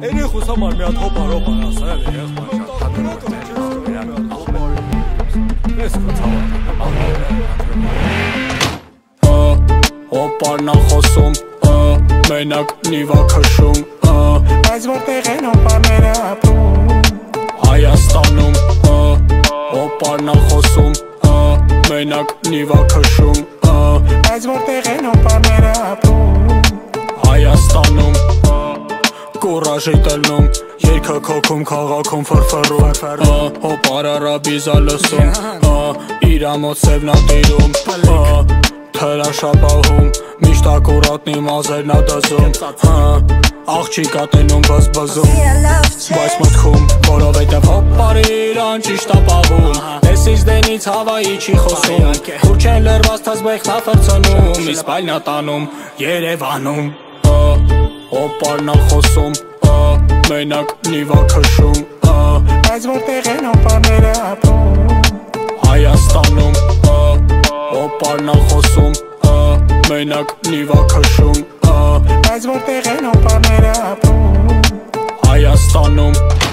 Երեխուս համար մի հատ հոպարոպ ասա էլ երեխման շատ Հոպարն ա խոսում, մենակ նիվա քշում, բայց որտեղ են հոպարները ապրում Հայաստանում, հոպարն ա խոսում, մենակ նիվա քշում, բայց որտեղ են հոպարները ապրում Հայաստանում Կուրաժի տելնում, երկը քոքում, քաղաքում ֆրֆրում Հոպար արաբիզա լսում, իրամոտ սևն ա տիրում Թրաշապահում, միշտ ակուրատնի մազերն ա դզում Աղջիկ ա տենում բզբզում, բայց մտքում Որովհետև հոպարը իրան ճիշտ ա պահում Դեսից դենից հավայի չի խոսում Քուր չեն լրված թզբեխն ա ֆրցնում Իսկ պայլն ա տանում Երևանում Հոպարն ա խոսում, մենակ նիվա քշում Բայց որտեղ են հոպարները ապրում Հայաստանում Հոպարն ա խոսում, մենակ նիվա քշում Բայց որտեղ են հոպարները ապրում Հայաստանում